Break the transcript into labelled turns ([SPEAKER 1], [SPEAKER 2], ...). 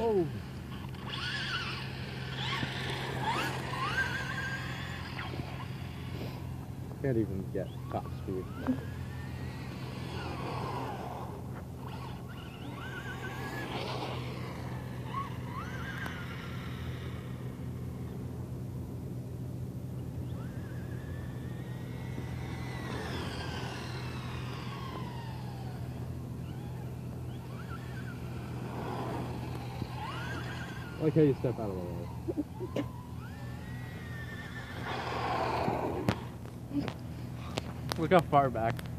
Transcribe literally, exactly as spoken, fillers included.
[SPEAKER 1] go! Can't even get top speed. I like how you step out of the way. Look how far back.